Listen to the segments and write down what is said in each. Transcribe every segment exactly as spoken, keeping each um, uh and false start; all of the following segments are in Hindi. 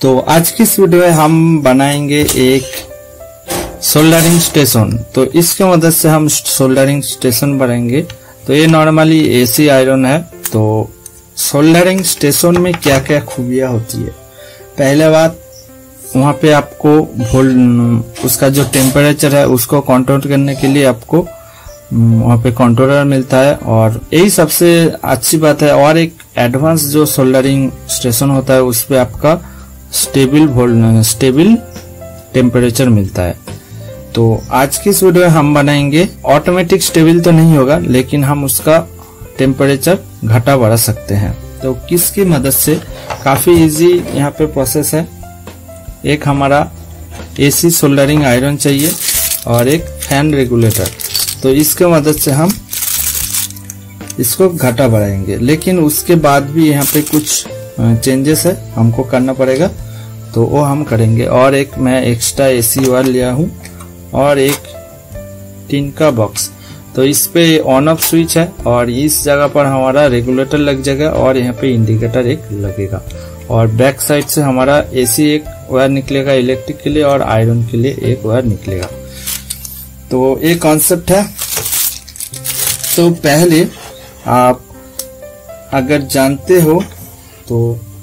तो आज की इस वीडियो में हम बनाएंगे एक सोल्डरिंग स्टेशन। तो इसके मदद से हम सोल्डरिंग स्टेशन बनाएंगे। तो ये नॉर्मली एसी आयरन है। तो सोल्डरिंग स्टेशन में क्या क्या खूबियां होती है, पहले बात वहाँ पे आपको वोल्ट उसका जो टेम्परेचर है उसको कंट्रोल करने के लिए आपको वहाँ पे कंट्रोलर मिलता है, और यही सबसे अच्छी बात है। और एक एडवांस जो सोल्डरिंग स्टेशन होता है उस पे आपका स्टेबल वोल्ट स्टेबल टेम्परेचर मिलता है। तो आज की इस वीडियो में हम बनाएंगे, ऑटोमेटिक स्टेबल तो नहीं होगा लेकिन हम उसका टेम्परेचर घटा बढ़ा सकते हैं। तो किसकी मदद से, काफी इजी यहाँ पे प्रोसेस है। एक हमारा एसी सोल्डरिंग आयरन चाहिए और एक फैन रेगुलेटर। तो इसके मदद से हम इसको घटा बढ़ाएंगे, लेकिन उसके बाद भी यहाँ पे कुछ चेंजेस है हमको करना पड़ेगा, तो वो हम करेंगे। और एक मैं एक्स्ट्रा एसी वायर लिया हूँ और एक टिन का बॉक्स। तो इस पे ऑन ऑफ स्विच है और इस जगह पर हमारा रेगुलेटर लग जाएगा और यहाँ पे इंडिकेटर एक लगेगा। और बैक साइड से हमारा एसी एक वायर निकलेगा इलेक्ट्रिक के लिए और आयरन के लिए एक वायर निकलेगा। तो ये कॉन्सेप्ट है। तो पहले आप अगर जानते हो तो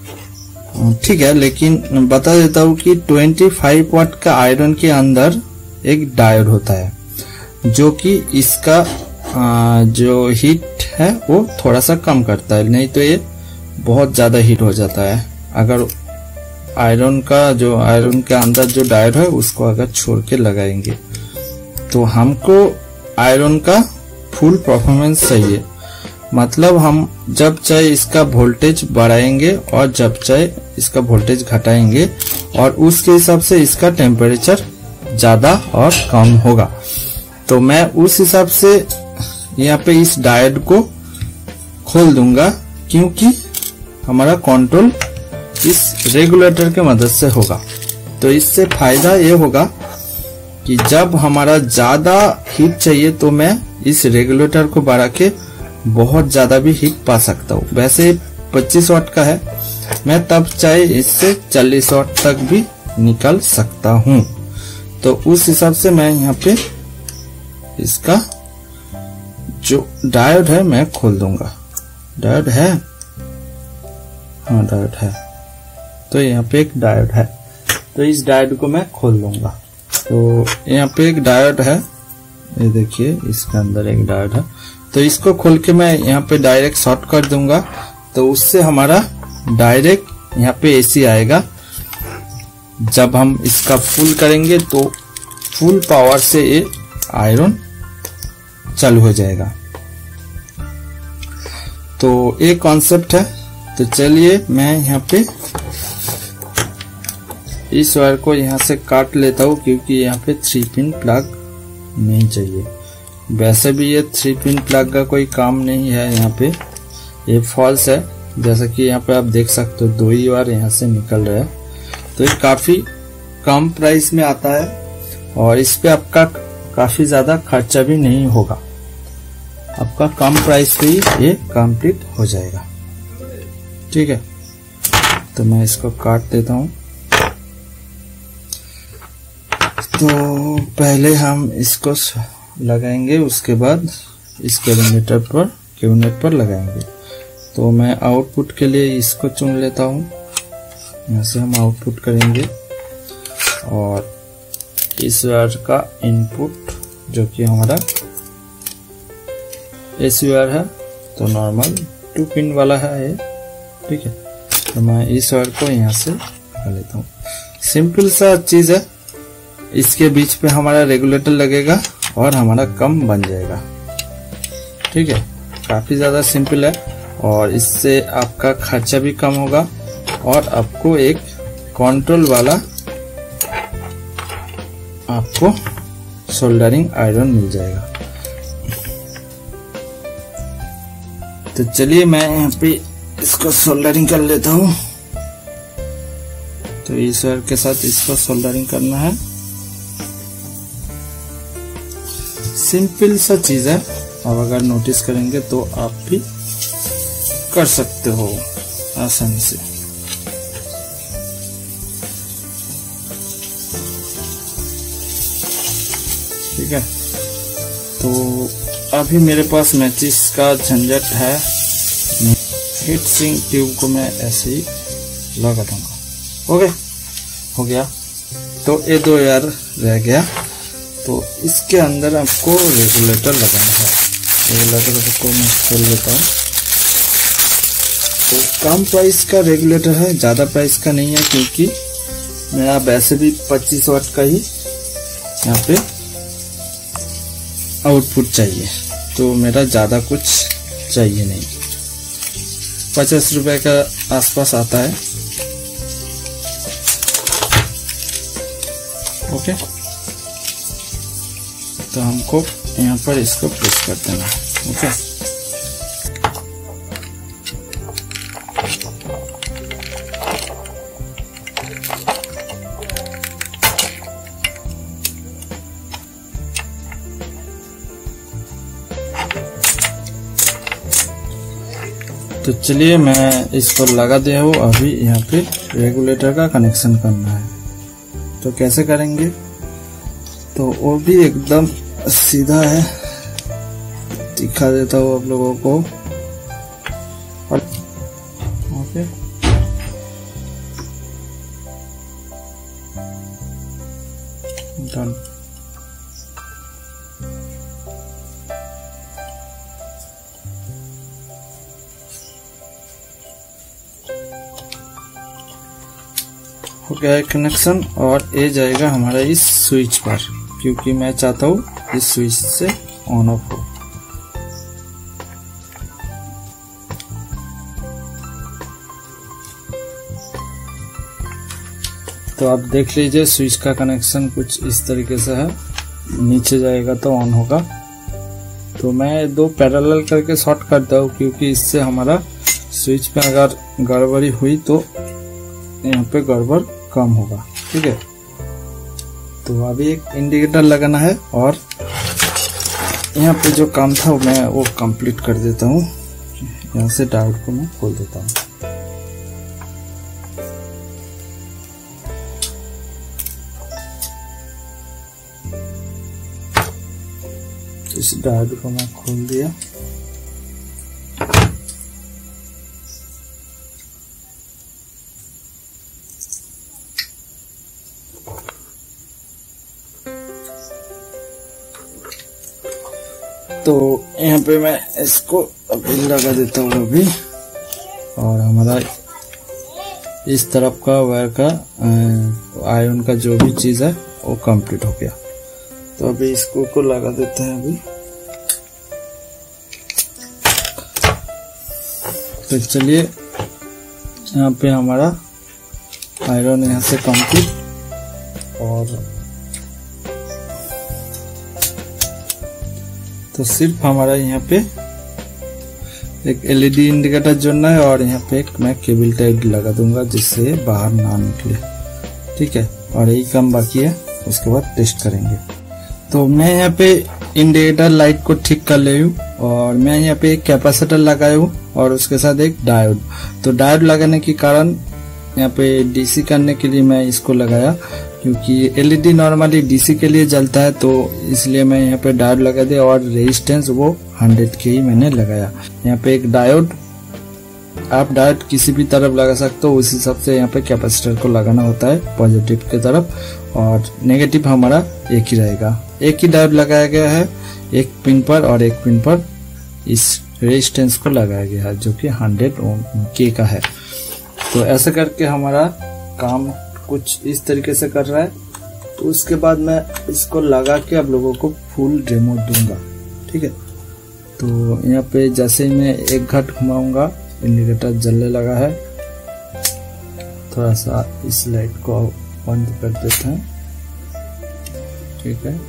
ठीक है, लेकिन बता देता हूँ कि पच्चीस वाट का आयरन के अंदर एक डायोड होता है जो कि इसका जो हीट है वो थोड़ा सा कम करता है, नहीं तो ये बहुत ज्यादा हीट हो जाता है अगर आयरन का जो आयरन के अंदर जो डायोड है उसको अगर छोड़ के लगाएंगे। तो हमको आयरन का फुल परफॉर्मेंस चाहिए, मतलब हम जब चाहे इसका वोल्टेज बढ़ाएंगे और जब चाहे इसका वोल्टेज घटाएंगे, और उसके हिसाब से इसका टेम्परेचर ज्यादा और कम होगा। तो मैं उस हिसाब से यहाँ पे इस डायोड को खोल दूंगा, क्योंकि हमारा कंट्रोल इस रेगुलेटर के मदद से होगा। तो इससे फायदा ये होगा कि जब हमारा ज्यादा हीट चाहिए तो मैं इस रेगुलेटर को बढ़ा के बहुत ज्यादा भी हीट पा सकता हूँ। वैसे पच्चीस वाट का है, मैं तब चाहे इससे चालीस वाट तक भी निकल सकता हूँ। तो उस हिसाब से मैं यहाँ पे इसका जो डायोड है मैं खोल दूंगा। डायोड है, हाँ डायोड है। तो यहाँ पे एक डायोड है, तो इस डायोड को मैं खोल दूंगा। तो यहाँ पे एक डायोड है, ये देखिए इसके अंदर एक डायोड है। तो इसको खोल के मैं यहाँ पे डायरेक्ट शॉर्ट कर दूंगा, तो उससे हमारा डायरेक्ट यहाँ पे एसी आएगा। जब हम इसका फुल करेंगे तो फुल पावर से ये आयरन चालू हो जाएगा। तो ये कॉन्सेप्ट है। तो चलिए मैं यहाँ पे इस वायर को यहाँ से काट लेता हूँ, क्योंकि यहाँ पे थ्री पिन प्लग नहीं चाहिए। वैसे भी ये थ्री पिन प्लग का कोई काम नहीं है, यहाँ पे ये फॉल्स है। जैसा कि यहाँ पे आप देख सकते हो दो ही वायर यहाँ से निकल रहा है। तो ये काफी कम प्राइस में आता है और इस पे आपका काफी ज्यादा खर्चा भी नहीं होगा, आपका कम प्राइस पे ही ये कंप्लीट हो जाएगा। ठीक है, तो मैं इसको काट देता हूँ। तो पहले हम इसको लगाएंगे, उसके बाद इस कैबिनेटर पर कैबिनेट पर लगाएंगे। तो मैं आउटपुट के लिए इसको चुन लेता हूँ, यहाँ से हम आउटपुट करेंगे। और इस वायर का इनपुट जो कि हमारा एसी वायर है, तो नॉर्मल टू पिन वाला है ये। ठीक है, तो मैं इस वायर को यहाँ से लगा लेता हूँ। सिंपल सा चीज है। इसके बीच पे हमारा रेगुलेटर लगेगा और हमारा कम बन जाएगा। ठीक है, काफी ज्यादा सिंपल है और इससे आपका खर्चा भी कम होगा और आपको एक कंट्रोल वाला आपको सोल्डरिंग आयरन मिल जाएगा। तो चलिए मैं यहाँ पे इसको सोल्डरिंग कर लेता हूँ। तो इस वायर के साथ इसको सोल्डरिंग करना है। सिंपल सा चीज है, अब अगर नोटिस करेंगे तो आप भी कर सकते हो आसानी से। ठीक है। तो अभी मेरे पास मैचिस का झंझट है, हीट सिंक ट्यूब को मैं ऐसे ही लगा दूंगा। ओके, हो गया। तो ये दो यार रह गया, तो इसके अंदर आपको रेगुलेटर लगाना है। रेगुलेटर को मैं खोल लेता हूँ। तो कम प्राइस का रेगुलेटर है, ज़्यादा प्राइस का नहीं है, क्योंकि मेरा वैसे भी पच्चीस वाट का ही यहाँ पे आउटपुट चाहिए, तो मेरा ज़्यादा कुछ चाहिए नहीं। पचास रुपए का आसपास आता है। ओके, तो हमको यहाँ पर इसको प्रेस कर देना है। ओके, तो चलिए मैं इसको लगा दिया हूँ। अभी यहाँ पे रेगुलेटर का कनेक्शन करना है, तो कैसे करेंगे, तो वो भी एकदम सीधा है, दिखा देता हूँ आप लोगों को। Okay, done. हो गया है कनेक्शन, और ये जाएगा हमारा इस स्विच पर, क्योंकि मैं चाहता हूँ इस स्विच से ऑन ऑफ हो। तो आप देख लीजिए स्विच का कनेक्शन कुछ इस तरीके से है, नीचे जाएगा तो ऑन होगा। तो मैं दो पैरेलल करके शॉर्ट करता हूँ, क्योंकि इससे हमारा स्विच पे अगर गड़बड़ी हुई तो यहाँ पे गड़बड़ कम होगा। ठीक है, तो अभी एक इंडिकेटर लगाना है, और यहाँ पे जो काम था मैं वो कंप्लीट कर देता हूँ। यहाँ से डायोड को मैं खोल देता हूँ। इस डायोड को मैं खोल दिया। तो यहाँ पे मैं इसको अभी लगा देता हूँ अभी, और हमारा इस तरफ का वायर का आयरन का जो भी चीज है वो कंप्लीट हो गया। तो अभी इसको को लगा देते हैं अभी। तो चलिए, यहाँ पे हमारा आयरन यहाँ से कंप्लीट, और तो सिर्फ हमारा यहाँ पे एक एलईडी इंडिकेटर जोड़ना है, और यहाँ पे एक मैं केबल टाइप लगा दूंगा जिससे बाहर ना निकले। ठीक है, और यही काम बाकी है, उसके बाद टेस्ट करेंगे। तो मैं यहाँ पे इंडिकेटर लाइट को ठीक कर ले हूँ, और मैं यहाँ पे एक कैपेसिटर लगाया हूँ, और उसके साथ एक डायोड। तो डायोड लगाने के कारण यहाँ पे डीसी करने के लिए मैं इसको लगाया, क्योंकि एलईडी नॉर्मली डीसी के लिए जलता है, तो इसलिए मैं यहाँ पे डायोड लगा दिया, और रेजिस्टेंस वो हंड्रेड के ही मैंने लगाया। यहाँ पे एक डायोड, आप डायोड किसी भी तरफ लगा सकते हो, उस हिसाब से यहाँ पे कैपेसिटर को लगाना होता है पॉजिटिव की तरफ, और नेगेटिव हमारा एक ही रहेगा। एक ही डायोड लगाया गया है, एक पिन पर और एक पिन पर इस रेजिस्टेंस को लगाया गया है, जो कि हंड्रेड ओम के का है। तो ऐसे करके हमारा काम कुछ इस तरीके से कर रहा है। तो उसके बाद मैं इसको लगा के आप लोगों को फुल डेमो दूंगा। ठीक है, तो यहाँ पे जैसे ही मैं एक घंट घुमाऊंगा, इंडिकेटर जलने लगा है। थोड़ा सा इस लाइट को बंद कर देते हैं। ठीक है,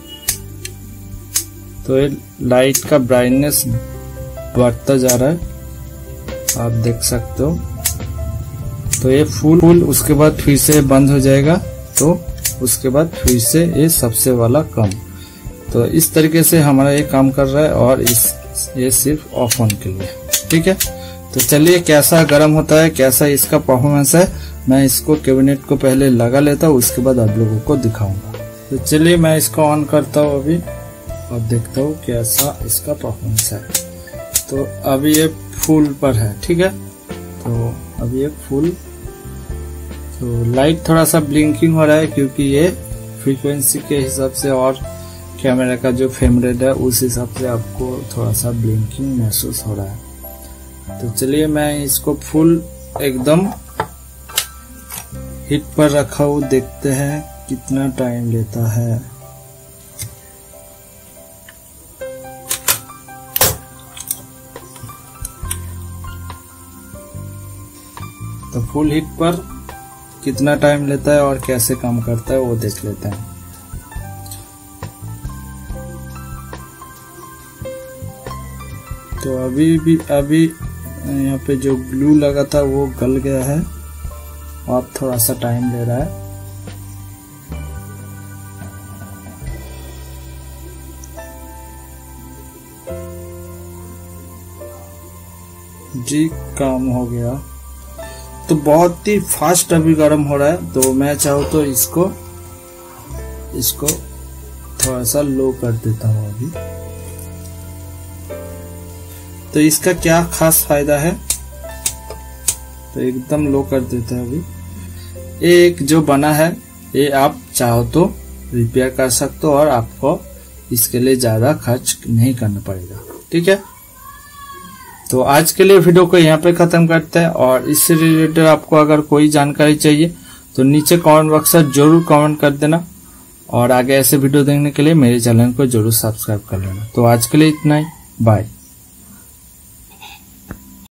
तो ये लाइट का ब्राइटनेस बढ़ता जा रहा है, आप देख सकते हो। तो ये फुल फुल उसके बाद फिर से बंद हो जाएगा, तो उसके बाद फिर से ये सबसे वाला कम। तो इस तरीके से हमारा ये काम कर रहा है, और इस ये सिर्फ ऑफ ऑन के लिए। ठीक है, तो चलिए कैसा गर्म होता है, कैसा इसका परफॉर्मेंस है, मैं इसको कैबिनेट को पहले लगा लेता हूँ, उसके बाद आप लोगों को दिखाऊंगा। तो चलिए मैं इसको ऑन करता हूँ अभी और देखता हूँ कैसा इसका परफॉर्मेंस है। तो अभी ये फुल पर है, ठीक है। तो अभी ये फुल, तो लाइट थोड़ा सा ब्लिंकिंग हो रहा है क्योंकि ये फ्रीक्वेंसी के हिसाब से और कैमरा का जो फ्रेम रेट है उस हिसाब से आपको थोड़ा सा ब्लिंकिंग महसूस हो रहा है। तो चलिए मैं इसको फुल एकदम हिट पर रखा हूँ, देखते हैं कितना टाइम लेता है। तो फुल हिट पर कितना टाइम लेता है और कैसे काम करता है वो देख लेते हैं। तो अभी भी अभी यहाँ पे जो ग्लू लगा था वो गल गया है और थोड़ा सा टाइम ले रहा है। जी काम हो गया। तो बहुत ही फास्ट अभी गर्म हो रहा है। तो मैं चाहूँ तो इसको इसको थोड़ा सा लो कर देता हूँ अभी। तो इसका क्या खास फायदा है, तो एकदम लो कर देते हैं अभी। एक जो बना है ये आप चाहो तो रिपेयर कर सकते हो और आपको इसके लिए ज्यादा खर्च नहीं करना पड़ेगा, ठीक है। तो आज के लिए वीडियो को यहाँ पे खत्म करते हैं और इससे रिलेटेड आपको अगर कोई जानकारी चाहिए तो नीचे कमेंट बॉक्स में जरूर कमेंट कर देना और आगे ऐसे वीडियो देखने के लिए मेरे चैनल को जरूर सब्सक्राइब कर लेना। तो आज के लिए इतना ही, बाय।